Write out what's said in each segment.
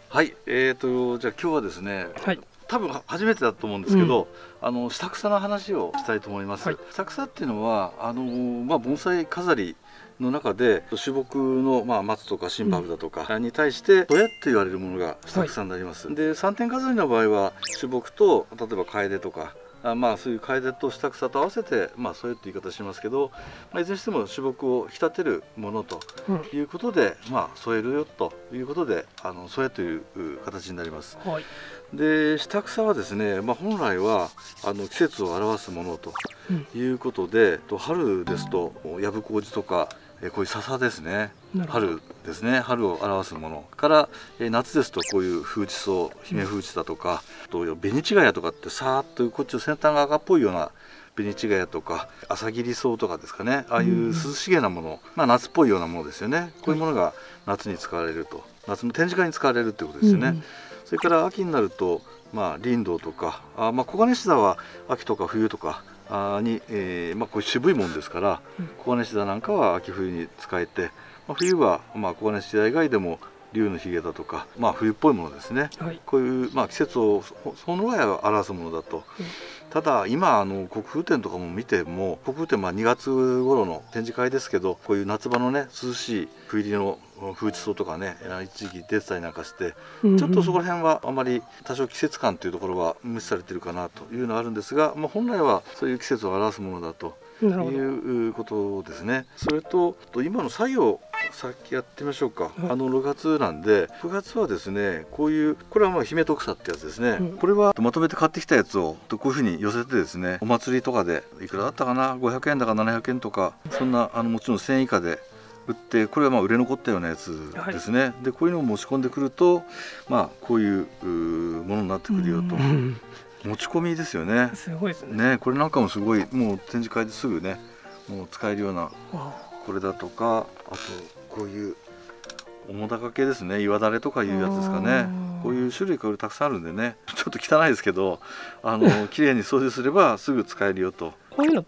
はい、じゃあ今日はですね、 はい。 多分初めてだと思うんですけど、下草の話をしたいと思います。 はい。 下草っていうのは盆栽飾りの中で種木の、松とか心拍だとかに対してどやって言われるものが下草になります。はい、で3点飾りの場合は種木と例えば楓とかそういう楓と下草と合わせて添えって言い方しますけど、いずれにしても種木を引き立てるものということで、添えるよということで添えという形になります。はい、で下草はですね、本来は季節を表すものということで、春ですとヤブコウジとかこういう笹ですね、春ですね、春を表すものから、夏ですとこういうフウチソウ、ヒメフウチだとか、ベニチガヤとかってさーっとこっちの先端が赤っぽいようなベニチガヤとか朝霧草とかですかね、ああいう涼しげなもの、夏っぽいようなものですよね。こういうものが夏に使われると、夏の展示会に使われるってことですよね。それから秋になるとリンドウとかコガネシダは秋とか冬とかに、こういう渋いもんですから、コガネシダなんかは秋冬に使えて、冬はコガネシダ以外でも竜のひげだとか、冬っぽいものですね、はい、こういう、季節をそのぐらい表すものだと。ただ今国風展とかも見ても、国風展2月頃の展示会ですけど、こういう夏場のね涼しい冬入りのフウチソウとかね一時期出てたりなんかして、ちょっとそこら辺はあまり多少季節感というところは無視されてるかなというのがあるんですが、本来はそういう季節を表すものだということですね。それと今の作業さっきやってみましょうか。6月なんで、9月はですね、これは姫と草ってやつですね、これはまとめて買ってきたやつをこういうふうに寄せてですね、お祭りとかでいくらだったかな、500円だか700円とか、そんなもちろん1000円以下で売って、これは売れ残ったようなやつですね。はい、でこういうのを持ち込んでくるとこういうものになってくるよと。持ち込みですよね。すごいですね。これなんかもすごい、もう展示会ですぐねもう使えるような、これだとか、あとこういう面高系ですね、岩だれとかいうやつですかね。こういう種類がたくさんあるんでね、ちょっと汚いですけど綺麗に掃除すればすぐ使えるよと。 こういうのって、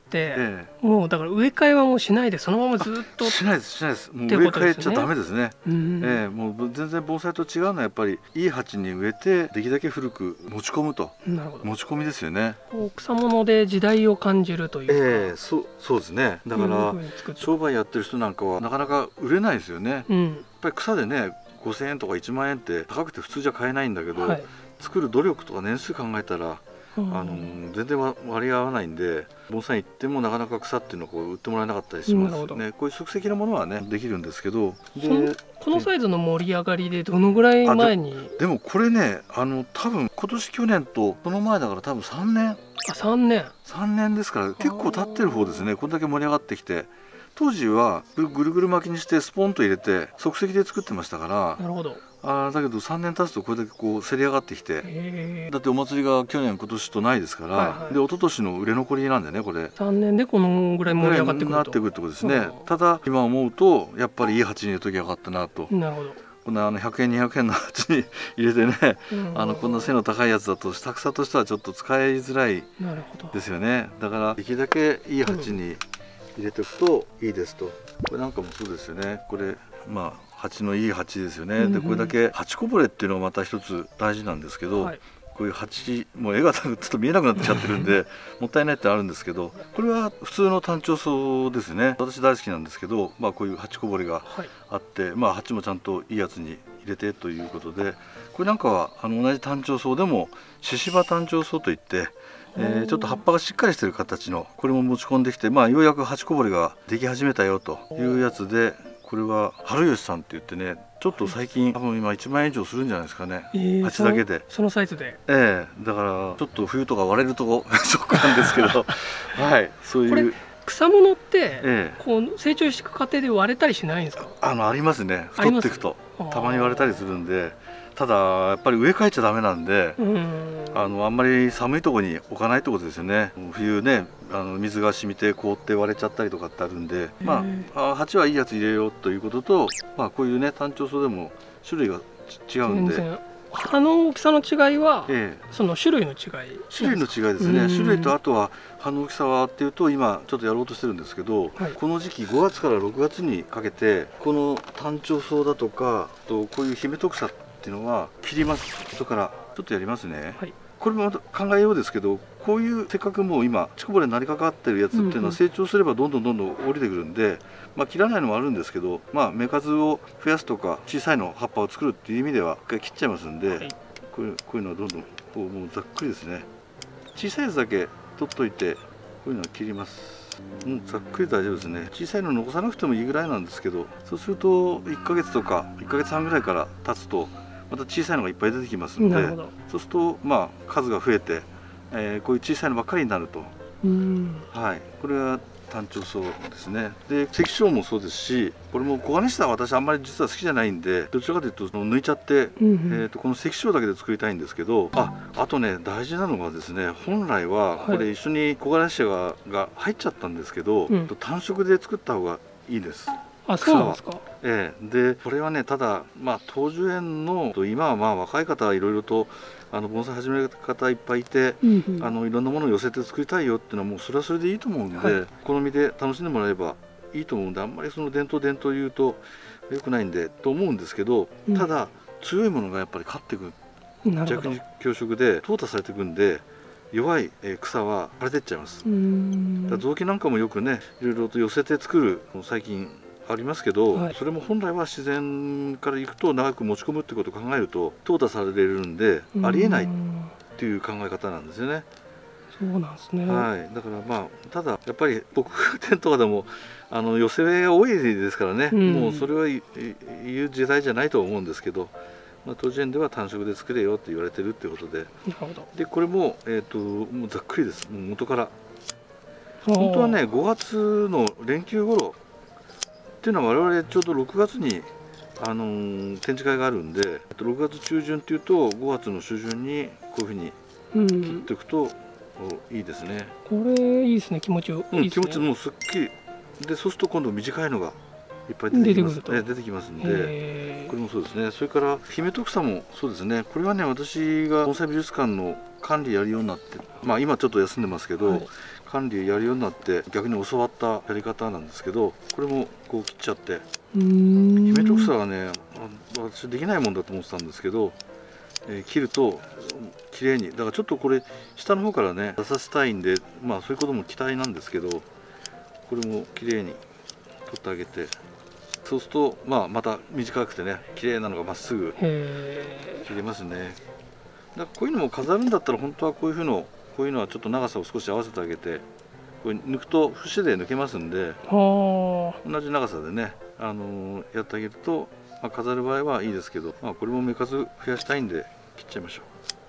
もうだから植え替えはもうしないでそのままずっとしないです。もう植え替えちゃダメですね。もう全然盆栽と違うのはやっぱりいい鉢に植えてできるだけ古く持ち込むと。持ち込みですよね。 草物で時代を感じるというか。 そうですね。だから商売やってる人なんかはなかなか売れないですよね。やっぱり草でね5000円とか1万円って高くて普通じゃ買えないんだけど、作る努力とか年数考えたら全然割り合わないんで、盆栽行ってもなかなか草っていうのを売ってもらえなかったりしますよね。こういう即席なものはねできるんですけど、 このサイズの盛り上がりでどのぐらい前に？ でもこれね多分今年去年とその前だから多分3年。3年ですから結構経ってる方ですね。これだけ盛り上がってきて、当時はぐるぐる巻きにしてスポンと入れて即席で作ってましたから。なるほど。だけど3年経つとこれだけこうせり上がってきて、だってお祭りが去年今年とないですから、で一昨年の売れ残りなんでね、これ 3年でこのぐらい盛り上がってくるとなってくるってことですね。ただ今思うとやっぱりいい鉢に入れときゃよかったなと。なるほど。こんな100円200円の鉢に入れてね、こんな背の高いやつだと下草としてはちょっと使いづらいですよね。だからできるだけいい鉢に入れておくといいですと。これなんかもそうですよね。これ鉢のいい鉢ですよね。でこれだけ鉢こぼれっていうのがまた一つ大事なんですけど、こういう鉢もう絵がちょっと見えなくなってきちゃってるんでもったいないってあるんですけど、これは普通の単調草ですね。私大好きなんですけど、こういう鉢こぼれがあって、鉢もちゃんといいやつに入れてということで、これなんかは同じ単調草でも獅子葉単調草といって、ちょっと葉っぱがしっかりしてる形のこれも持ち込んできて、ようやく鉢こぼれができ始めたよというやつで、これは春吉さんって言ってね、ちょっと最近多分今1万円以上するんじゃないですかね、鉢だけで。 そのサイズで。 だからちょっと冬とか割れるとこショックなんですけどそういう。 草物ってこう成長していく過程で割れたりしないんですか？ ありますね。太っていくとたまに割れたりするんで。ただやっぱり植え替えちゃダメなんで、あんまり寒いところに置かないってことですよね。冬ね水が染みて凍って割れちゃったりとかってあるんで、鉢はいいやつ入れようということと、こういうね単調草でも種類が違うんで。 葉の大きさの違いは、その種類の違い。 種類の違いですね。種類とあとは葉の大きさはっていうと今ちょっとやろうとしてるんですけど、この時期5月から6月にかけてこの単調草だとかこういう姫と草っっていうのは切ります。それからちょっとやりますね。 はい、 これも考えようですけど、こういうせっかくもう今乳こぼれになりかかってるやつっていうのは成長すればどんどん降りてくるんで、切らないのもあるんですけど、芽数を増やすとか小さいの葉っぱを作るっていう意味では一回切っちゃいますんで、はい、こういうのはどんどんもうざっくりですね。小さいやつだけ取っといてこういうのを切ります。ざっくり大丈夫ですね。小さいの残さなくてもいいぐらいなんですけど、そうすると1ヶ月とか1ヶ月半ぐらいから経つとまた小さいのがいっぱい出てきますので、そうすると数が増えて、こういう小さいのばっかりになると、はい、これは単調草ですね。で関椒もそうですし、これも黄金下は私あんまり実は好きじゃないんで、どちらかというと抜いちゃって、この関椒だけで作りたいんですけど、あとね大事なのがですね、本来はこれ一緒に黄金下が入っちゃったんですけど、単色で作った方がいいです。 あ、そうなんですか。 でこれはね、ただ東樹園の今は若い方はいろいろと盆栽始める方いっぱいいて、いろんなものを寄せて作りたいよっていうのはもうそれはそれでいいと思うんで、好みで楽しんでもらえばいいと思うんで、あんまりその伝統言うと良くないんでと思うんですけど、ただ強いものがやっぱり勝っていく、弱肉強食で淘汰されていくんで、弱い草は枯れていっちゃいます。雑木なんかもよくね、いろいろと寄せて作る最近ありますけど、それも本来は自然からいくと長く持ち込むってことを考えると淘汰されるんでありえないっていう考え方なんですよね。 そうなんですね。 はい、だからただやっぱり僕店とかでも寄せ植えが多いですからね、もうそれは言う時代じゃないと思うんですけど、当時園では単色で作れよって言われてるってことで、でこれももうざっくりです。もう元から本当はね5月の連休頃っていうのは我々ちょうど6月に展示会があるんで、6月中旬っていうと5月の初旬にこういうふうに切っていくといいですね。 これいいですね、気持ちよいいですね。 気持ちもうすっきりで、そうすると今度短いのがいっぱい出てきますんで、これもそうですね。それから姫徳さもそうですね。これはね、私が盆栽美術館の管理やるようになって、今ちょっと休んでますけど、管理やるようになって逆に教わったやり方なんですけど、これもこう切っちゃって、姫徳さはね、私できないもんだと思ってたんですけど、切ると綺麗に、だからちょっとこれ下の方からね出させたいんで、そういうことも期待なんですけど、これも綺麗に取ってあげて、そうするとまた短くてね綺麗なのがまっすぐ切れますね。だからこういうのも飾るんだったら本当はこういうのはちょっと長さを少し合わせてあげて、これ抜くと節で抜けますんで、同じ長さでねやってあげると、飾る場合はいいですけど、これも芽数増やしたいんで切っちゃいましょう。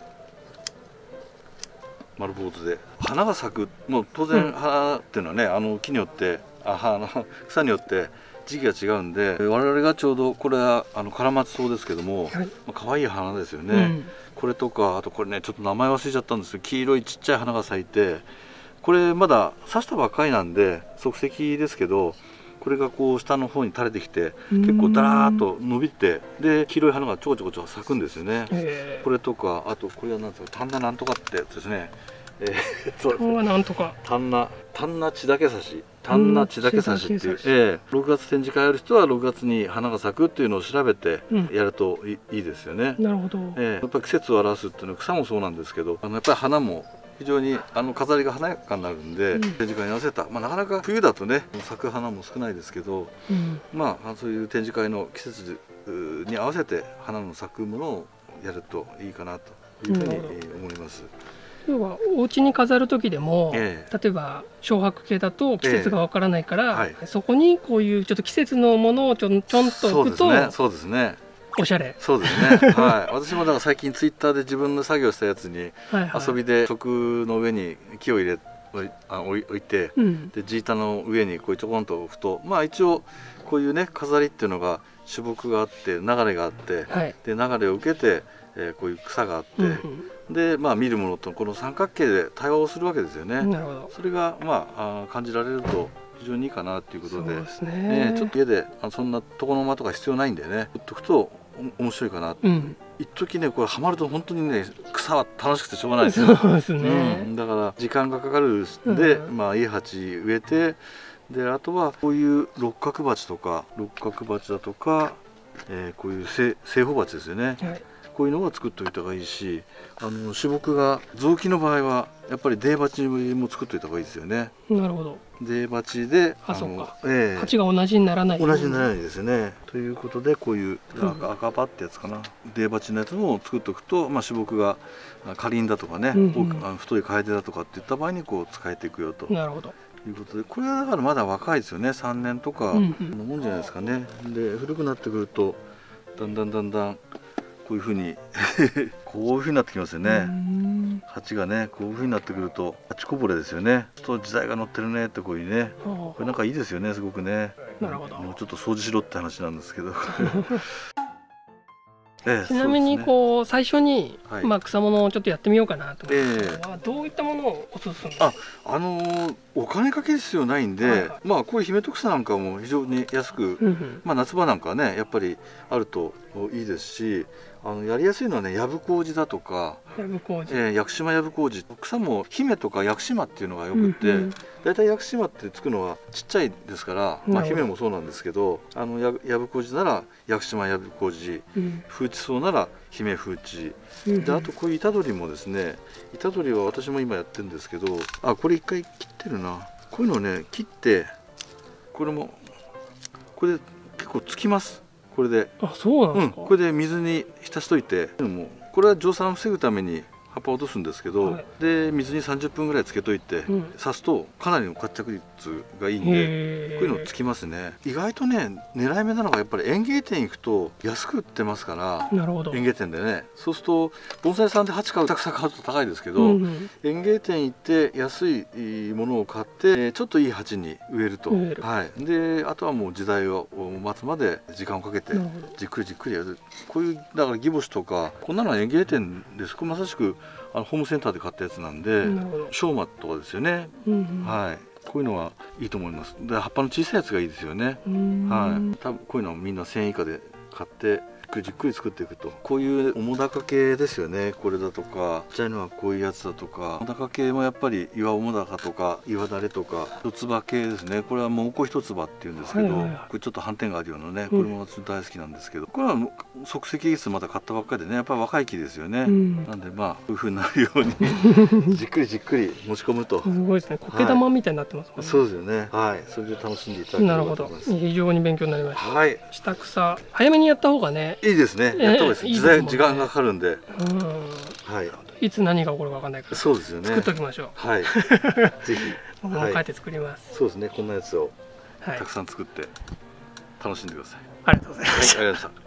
丸坊主で花が咲く、もう当然花っていうのはね木によって草によって時期が違うんで、我々がちょうどこれはカラマツ草ですけども、可愛い花ですよね。これとか、あとこれねちょっと名前忘れちゃったんですけど、黄色いちっちゃい花が咲いて、これまだ刺したばっかりなんで即席ですけど、これがこう下の方に垂れてきて結構ダラーっと伸びて、で黄色い花がちょこちょこ咲くんですよね。これとか、あとこれは何ですか、タンナなんとかってやつですね。 なんとかタンナ血だけ刺し、タンナ血だけ刺しっていう、6月展示会やる人は6月に花が咲くっていうのを調べてやるといいですよね。 なるほど。 やっぱり季節を表すっていうのは草もそうなんですけど、やっぱり花も非常に飾りが華やかになるんで、展示会に合わせた、なかなか冬だとね咲く花も少ないですけど、そういう展示会の季節に合わせて花の咲くものをやるといいかなというふうに思います。 要はお家に飾る時でも、例えば小白系だと季節がわからないから、そこにこういうちょっと季節のものをちょんと置くと、 そうですね、 おしゃれ。 そうですね。はい。私もだから最近ツイッターで自分の作業したやつに遊びで食の上に木を置いて、で地板の上にこうちょこんと置くと、一応こういうね飾りっていうのが種木があって流れがあって、で流れを受けて、こういう草があって、で見るものとこの三角形で対話をするわけですよね。なるほど。それが感じられると非常にいいかなということで、ちょっと家でそんな床の間とか必要ないんでね、売っとくと面白いかな。一時ねこれハマると本当にね草は楽しくてしょうがないですよ。そうですね。だから時間がかかるんで、家鉢植えて、であとはこういう六角鉢だとか、 こういう正方鉢ですよね、はい、こういうのは作っておいた方がいいし、主木が雑木の場合はやっぱり泥鉢も作っておいた方がいいですよね。 なるほど。 泥鉢でそうか、鉢が同じにならない、 同じにならないですよね。ということでこういう赤葉ってやつかな、泥鉢のやつも作っておくと、主木がかりんだとかね、太い楓だとかっていった場合にこう使えていくよと。 なるほど。 いうことで、これはだからまだ若いですよね。3年とかのもんじゃないですかね。で古くなってくるとだんだんこういうふうにこういうふうになってきますよね。鉢がねこういうふうになってくると鉢こぼれですよね。と時代が乗ってるねってこういうね、これなんかいいですよね、すごくね。 なるほど。 もうちょっと掃除しろって話なんですけどちなみにこう最初に草物をちょっとやってみようかなと思ってのはどういったものをおすすめですか？ お金かける必要ないんで、こういう姫と草なんかも非常に安く、夏場なんかはねやっぱりあるといいですし、やりやすいのはねヤブコウジだとか屋久島ヤブコウジ、草も姫とか屋久島っていうのがよくって、だいたい屋久島ってつくのはちっちゃいですから、姫もそうなんですけど、ヤブコウジなら屋久島ヤブコウジ、フウチソウなら姫フウチで、あとこういうイタドリもですね、イタドリは私も今やってるんですけど、これ一回切ってるな。こういうのをね切って、これで結構つきます。これでそうなんですか。 これで水に浸しといて、これは蒸散を防ぐために葉っぱを落とすんですけど、で水に30分ぐらいつけといて、刺すとかなりの活着率がいいんで、こういうのつきますね。意外とね狙い目なのがやっぱり園芸店行くと安く売ってますから。 なるほど。 園芸店でね、そうすると盆栽さんで鉢買うたくさん買うと高いですけど、園芸店行って安いものを買ってちょっといい鉢に植えると、であとはもう時代を待つまで時間をかけてじっくりやる。こういうだからギボシとかこんなのは園芸店です。まさしくホームセンターで買ったやつなんで、ショウマとかですよね。こういうのはいいと思います。で葉っぱの小さいやつがいいですよね。多分こういうのはみんな1000円以下で買ってじっくり作っていくと、こういう面高系ですよね。これだとかちっちゃいのはこういうやつだとか、面高系もやっぱり岩面高とか岩だれとか一つ葉系ですね。これはもうこ一つ葉っていうんですけど、これちょっと斑点があるようなね、これも私大好きなんですけど、これは即席技術また買ったばっかりでね、やっぱり若い木ですよね。なんでこういう風になるようにじっくり持ち込むと。 すごいですね。苔玉みたいになってますもんね。 そうですよね。それで楽しんでいただければと思います。 非常に勉強になりました。下草早めにやった方がねいいですね。やった方がいいです。時間がかかるんで、 いつ何が起こるかわかんないから、 そうですよね。 作っときましょう。ぜひ。 僕も帰って作ります。 そうですね。こんなやつをたくさん作って楽しんでください。 ありがとうございました。 ありがとうございました。